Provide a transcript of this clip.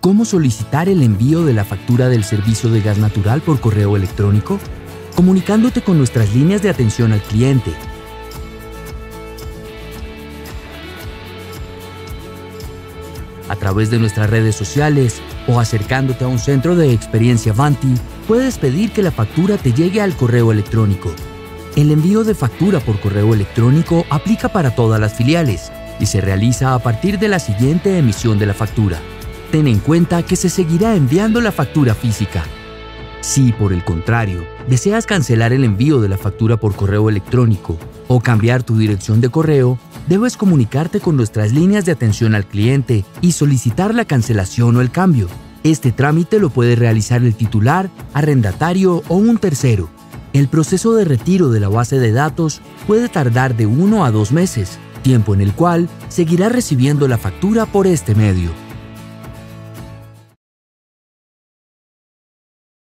¿Cómo solicitar el envío de la factura del servicio de gas natural por correo electrónico? Comunicándote con nuestras líneas de atención al cliente. A través de nuestras redes sociales o acercándote a un centro de experiencia Vanti, puedes pedir que la factura te llegue al correo electrónico. El envío de factura por correo electrónico aplica para todas las filiales y se realiza a partir de la siguiente emisión de la factura. Ten en cuenta que se seguirá enviando la factura física. Si, por el contrario, deseas cancelar el envío de la factura por correo electrónico o cambiar tu dirección de correo, debes comunicarte con nuestras líneas de atención al cliente y solicitar la cancelación o el cambio. Este trámite lo puede realizar el titular, arrendatario o un tercero. El proceso de retiro de la base de datos puede tardar de 1 a 2 meses, tiempo en el cual seguirás recibiendo la factura por este medio.